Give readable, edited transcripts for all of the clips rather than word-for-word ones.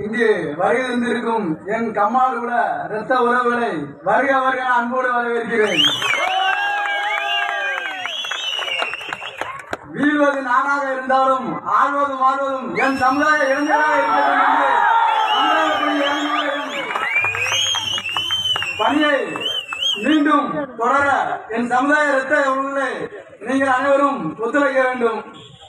இங்கு வருகை தந்திருக்கும் என் கம்மாடுகுல இரத்த உறவுகளை வருக வருக அன்போடு வரவேற்கிறேன். வீழ்வது நானாக இருந்தாலும் ஆழ்வதும் வாழ்வதும் என் சமுதாய இளைஞராக இருக்கிறது பணியை மீண்டும் தொடர என் சமுதாய இரத்த உறவுகளை நீங்கள் அனைவரும் ஒத்துழைக்க வேண்டும்.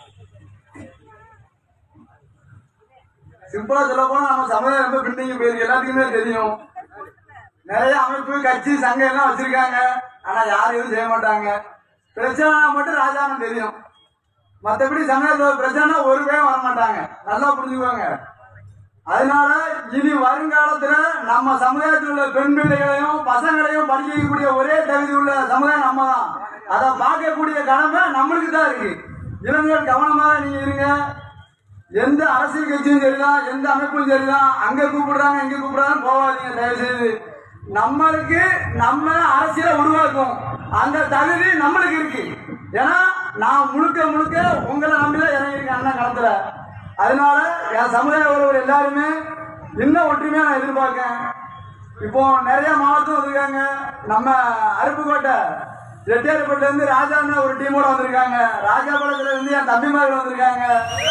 சிம்பிளா சொல்ல போனா நம்ம சமுதாயம் ரொம்ப பின்னிங்க போயிருக்கு, எல்லாத்துக்குமே தெரியும். நிறைய அமைப்பு கட்சி சங்கம் எல்லாம் வச்சிருக்காங்க, ஆனா யாரும் எதுவும் செய்ய மாட்டாங்க. பிரச்சனை மட்டும் ராஜான்னு தெரியும், மற்றபடி சமயத்துல பிரச்சனை ஒரு பேரும் வர மாட்டாங்க. நல்லா புரிஞ்சுக்குவாங்க. அதனால இனி வருங்காலத்துல நம்ம சமுதாயத்தில் உள்ள பெண் பிள்ளைகளையும் பசங்களையும் படிக்க வைக்கக்கூடிய ஒரே தகுதி உள்ள சமுதாயம் நம்ம தான். அதை பார்க்கக்கூடிய கடமை நம்மளுக்கு தான் இருக்கு. இளைஞர்கள் கவனமாக நீங்க இருங்க. எந்த அரசியல் கட்சியும் சரிதான், எந்த அமைப்பும் சரிதான், அங்க கூப்பிடுறாங்க இங்க கூப்பிடுறாங்க போவாதீங்க தயவு செய்து. நம்மளுக்கு நம்ம அரசியலை உருவாக்கும் அந்த தகுதி நம்மளுக்கு இருக்கு. ஏன்னா நான் முழுக்க முழுக்க உங்களை நம்பிதான் இறங்கியிருக்கேன் அண்ணன் களத்துல. அதனால என் சமுதாய உறவுகள் எல்லாருமே இன்னும் ஒற்றுமையா நான் எதிர்பார்க்கேன். இப்போ நிறைய மாவட்டம் வந்திருக்காங்க. நம்ம அருப்புக்கோட்டை ரெட்டியார்பேட்டில இருந்து ராஜாண்ணா ஒரு டீமோட வந்திருக்காங்க. ராஜாபாளையத்துல இருந்து என் தம்பிமார்கள் வந்திருக்காங்க.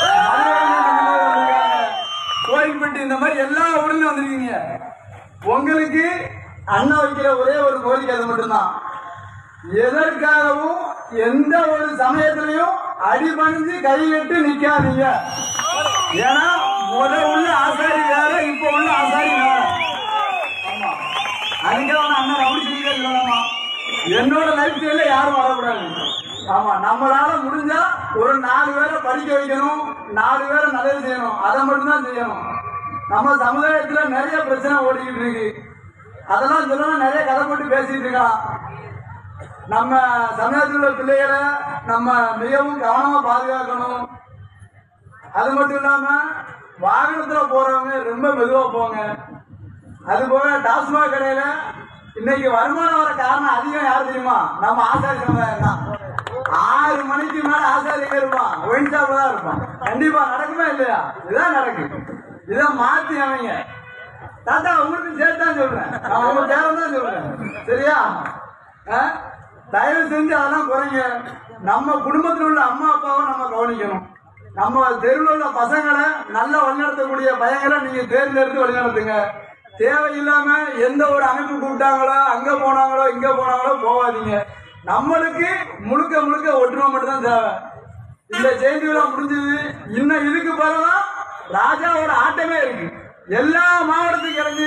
கோயில்பட்டி இந்த மாதிரி எல்லா ஊர்லயும் வந்திருக்கீங்க. உங்களுக்கு அண்ணா வைக்கிற ஒரே ஒரு கோரிக்கை அது மட்டும்தான். எதற்காகவும் எந்த ஒரு சமயத்திலையும் அடிபணிஞ்சு கைவிட்டு நிக்காதீங்க. ஏன்னா உள்ள ஆசாரி வேற, இப்ப உள்ள ஆசாரி வேற. ஆமா, அதுக்காக அண்ணன் அப்படி சொல்லலாமா? என்னோட லைஃப் ஸ்டைல யாரும் வரக்கூடாது. ஆமா, நம்மளால முடிஞ்சா ஒரு 4 பேரை படிக்க வைக்கணும், 4 பேரை நல்லது செய்யணும், அதை மட்டும்தான் செய்யணும். நம்ம சமுதாயத்துல நிறைய பிரச்சனை ஓடிக்கிட்டு இருக்கு. அதெல்லாம் சொல்லணும், நிறைய கதை போட்டு பேசிட்டு இருக்கான். நம்ம சமுதாயத்தில் உள்ள பிள்ளைகளை நம்ம மிகவும் கவனமா பாதுகாக்கணும். அது மட்டும் இல்லாம வாகனத்துல போறவங்க ரொம்ப மெதுவா போங்க. அது போக டாஸ்மாக் கடையில இன்னைக்கு வருமானம் வர காரணம் அதிகம் யார் தெரியுமா? நம்ம ஆசாரி சமுதாயம் தான். 6 மணிக்கு மேல ஆசாரி எங்க இருப்பான்? ஒயின் ஷாப்ல தான் இருப்பான். கண்டிப்பா நடக்குமா இல்லையா? இதான் நடக்கு. இதை மாத்தி அவங்க தாத்தா உங்களுக்கு சேர்த்தான் சொல்றேன், உங்க தேரம் தான் சொல்றேன். சரியா? தயவு செஞ்சு அதெல்லாம் குறைங்க. நம்ம குடும்பத்தில் உள்ள அம்மா அப்பாவை நம்ம கவனிக்கணும். நம்ம தெருவில் உள்ள பசங்களை நல்லா வழிநடத்தக்கூடிய பையங்களை நீங்க தேர்ந்தெடுத்து வழிநடத்துங்க. தேவையில்லாம எந்த ஒரு அமைப்பு கூப்பிட்டாங்களோ அங்க போனாங்களோ இங்க போனாங்களோ போவாதீங்க. நம்மளுக்கு முழுக்க முழுக்க ஒற்றுமை மட்டும் தான் தேவை. இந்த ஜெயந்தி விழா முடிஞ்சது, இன்னும் இதுக்கு பிறகுதான் ராஜாவோட ஆட்டமே இருக்கு. எல்லா மாவட்டத்துக்கு இறங்கி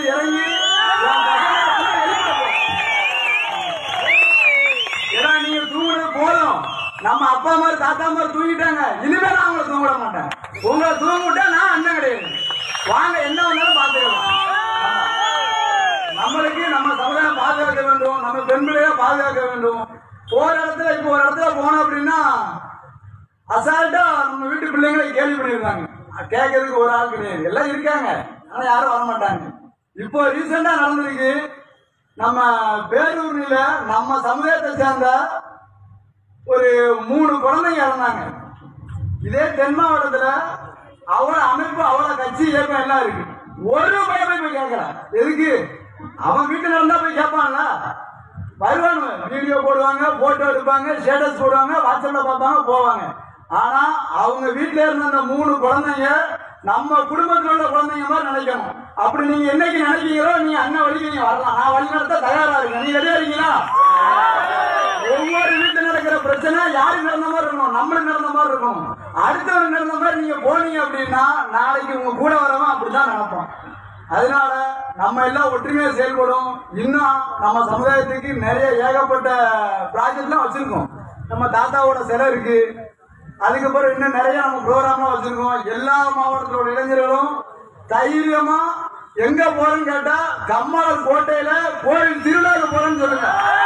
ஏன்னா நீங்க தூங்குறது போதும். நம்ம அப்பா மாதிரி தாத்தா மாதிரி தூங்கிட்டாங்க, இனிமே நான் அவங்களை தூங்க விட மாட்டேன். உங்களை தூங்க விட்டா நான் அண்ணன் கிடையாது. வாங்க, என்ன வந்தாலும் பாத்துக்கலாம். நம்மளுக்கு நம்ம சமுதாயம் பாதுகாக்க வேண்டும், நம்ம பெண் பிள்ளைய பாதுகாக்க வேண்டும். ஒரு இடத்துல இப்போ ஒரு இடத்துல போனோம் அப்படின்னா அசால்ட்டா நம்ம வீட்டு பிள்ளைங்களை கேள்வி பண்ணிருக்காங்க. கேட்கறதுக்கு ஒரு ஆள் கிடையாது, எல்லாம் இருக்காங்க, ஆனா யாரும் வர மாட்டாங்க. இப்போ ரீசெண்டா நடந்திருக்கு, நம்ம பேரூர்ல நம்ம சமுதாயத்தை சேர்ந்த ஒரு 3 குழந்தைங்க இறந்தாங்க. இதே தென் மாவட்டத்துல அவ்வளவு அமைப்பு அவ்வளவு கட்சி இயக்கம் எல்லாம் இருக்கு. ஒரு பையன் போய் கேட்கலாம். எதுக்கு? அவன் வீட்டுல இருந்தா போய் கேட்பான்ல. வருவாங்க, வீடியோ போடுவாங்க, போட்டோ எடுப்பாங்க, ஸ்டேட்டஸ் போடுவாங்க, வாட்ஸ்அப்ல பார்ப்பாங்க, போவாங்க. ஆனா அவங்க வீட்டுல இருந்த அந்த 3 குழந்தைங்க நம்ம குடும்பத்தில் உள்ள குழந்தைங்க மாதிரி நினைக்கணும். அப்படி நீங்க என்னைக்கு நினைக்கிறீங்களோ நீங்க அண்ணன் வழிக்கு நீங்க வரலாம். நான் வழி நடத்த தயாரா இருக்கேன். நீங்க ரெடியா இருக்கீங்களா? ஒவ்வொரு வீட்டுல நடக்கிற பிரச்சனை யாருக்கு நடந்த மாதிரி இருக்கணும்? நம்மளுக்கு நடந்த மாதிரி இருக்கணும். அடுத்தவங்க நடந்த மாதிரி நீங்க போனீங்க அப்படின்னா நாளைக்கு உங்க கூட வரவன் அப்படிதான் நினைப்போம். அதனால நம்ம எல்லாம் ஒற்றுமையா செயல்படும். இன்னும் நம்ம சமுதாயத்துக்கு நிறைய ஏகப்பட்ட ப்ராஜெக்ட்லாம் வச்சிருக்கோம். நம்ம தாத்தாவோட சிலை இருக்கு. அதுக்கப்புறம் இன்னும் நிறைய நம்ம ப்ரோக்ராம்லாம் வச்சிருக்கோம். எல்லா மாவட்டத்தோட இளைஞர்களும் தைரியமா எங்க போறேன்னு கேட்டா கம்மாளர் கோட்டையில கோயில் திருவிழாக்கு போறேன்னு சொல்லுங்க.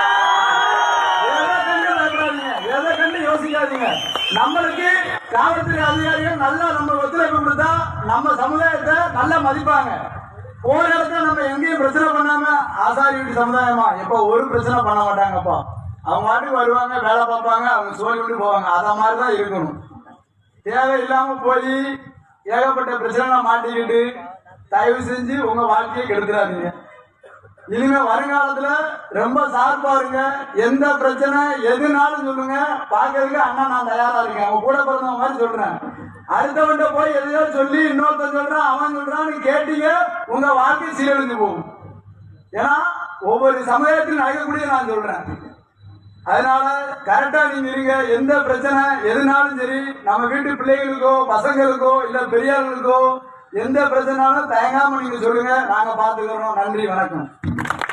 எதை கண்டு யோசிக்காதீங்க. நம்மளுக்கு காவல்துறை அதிகாரிகள் நல்லா நம்ம ஒத்துழைப்பு கொடுத்தா நம்ம சமுதாயத்தை நல்லா மதிப்பாங்க. போற இடத்துல நம்ம எங்கேயும் பிரச்சனை பண்ணாம ஆசாரி வீட்டு சமுதாயமா எப்ப ஒரு பிரச்சனை பண்ண மாட்டாங்கப்பா. அவங்க வாட்டுக்கு வருவாங்க, வேலை பார்ப்பாங்க, அவங்க சோழி விட்டு போவாங்க. அத மாதிரிதான் இருக்கணும். தேவையில்லாம போய் ஏகப்பட்ட பிரச்சனை மாட்டிக்கிட்டு தயவு செஞ்சு உங்க வாழ்க்கையை கெடுத்துறாதீங்க. இனிமே வருங்காலத்துல ரொம்ப சார்பா இருங்க. எந்த பிரச்சனை எதுனாலும் சொல்லுங்க. பாக்குறதுக்கு அண்ணா நான் தயாரா இருக்கேன். அவங்க கூட பிறந்தவங்க மாதிரி சொல்றேன். அடுத்தவன்ட்ட போய் எதையோ சொல்லி இன்னொருத்தன் சொல்றான் அவன் சொல்றான்னு கேட்டீங்க, உங்க வாழ்க்கை சீரழிஞ்சு போகும். ஏன்னா ஒவ்வொரு சமுதாயத்திலும் நடக்கக்கூடிய நான் சொல்றேன். அதனால கரெக்டா நீங்க இருங்க. எந்த பிரச்சனை எதுனாலும் சரி, நம்ம வீட்டு பிள்ளைகளுக்கோ பசங்களுக்கோ இல்ல பெரியவர்களுக்கோ எந்த பிரச்சனைனாலும் தயங்காம நீங்க சொல்லுங்க. நாங்க பாத்துக்கிறோம். நன்றி, வணக்கம்.